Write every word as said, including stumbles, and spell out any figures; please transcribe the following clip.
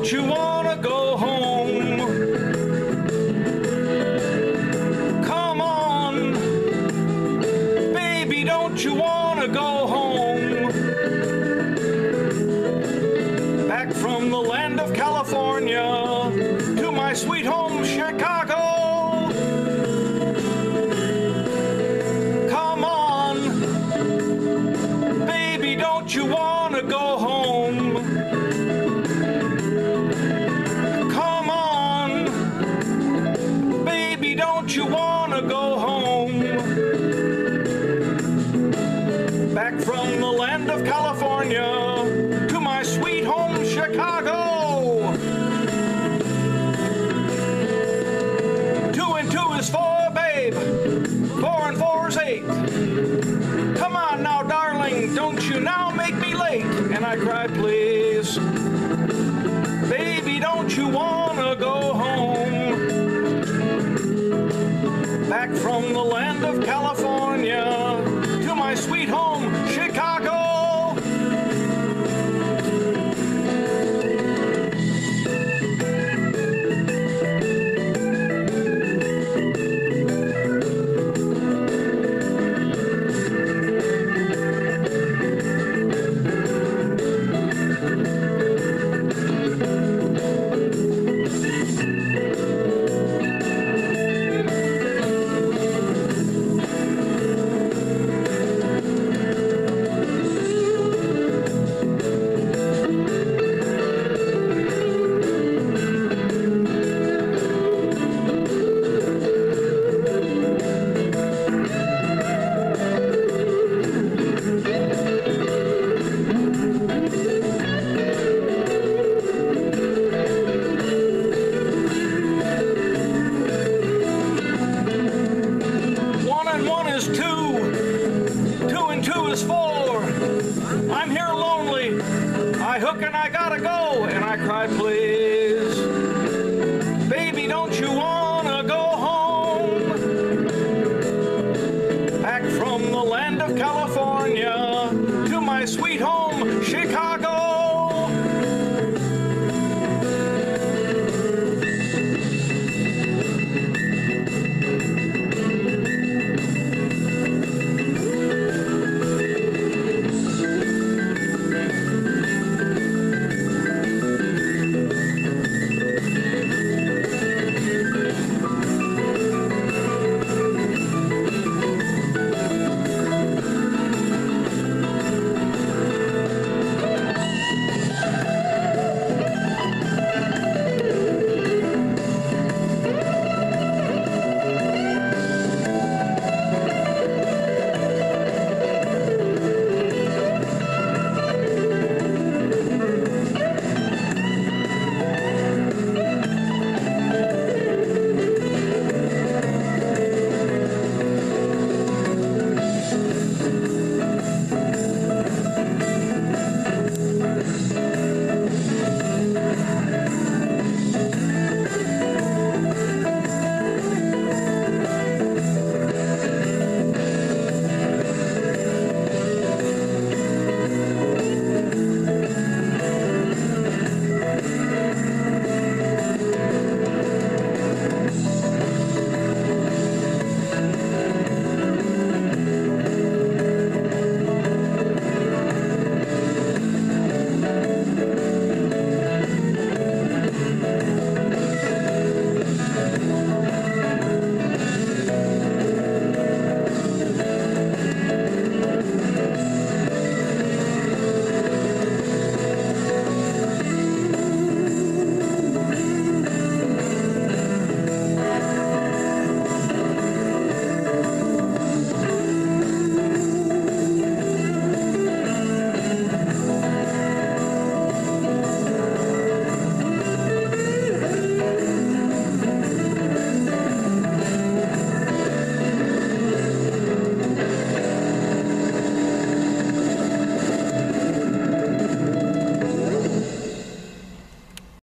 don't you wanna go home? Come on, baby, don't you wanna go home? Back from the land of California to my sweet home, Chicago. Come on, baby, don't you wanna go home? Come on, baby, don't you wanna go home? Back from the land of California to my sweet home, Chicago. Two and two is four, babe. Four and four is eight. Come on now, darling, don't you now make me late. And I cried, please, baby, don't you wanna go home? Back from the land of California to my sweet home, Chicago. I'm here lonely, I hook and I gotta go, and I cried, please.